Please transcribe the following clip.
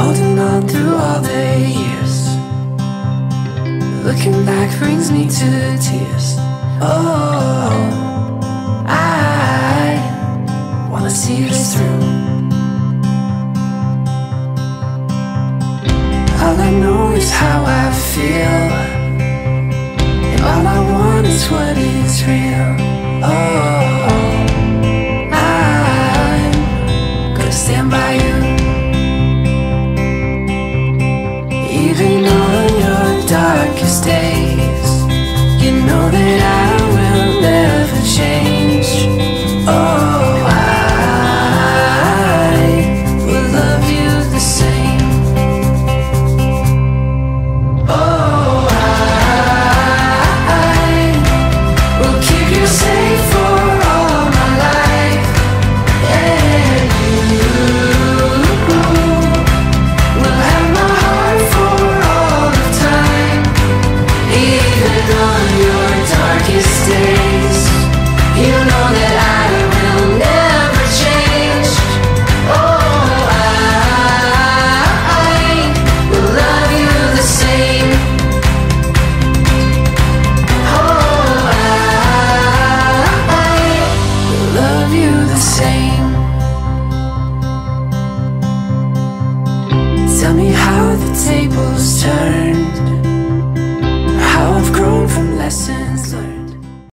holding on through all the years. Looking back brings me to tears. Oh, I wanna see this through. All I know is how I feel, and all I want is what is real. Oh, I'm gonna stand by you, even on your darkest days. You know that I will never change. Oh, I will love you the same. Oh, I will keep you safe for all my life. And you will have my heart for all of time. Even on your darkest days, you know that I will never change. Oh, I will love you the same. Oh, I will love you the same. Tell me how the tables turned, how I've grown from lessons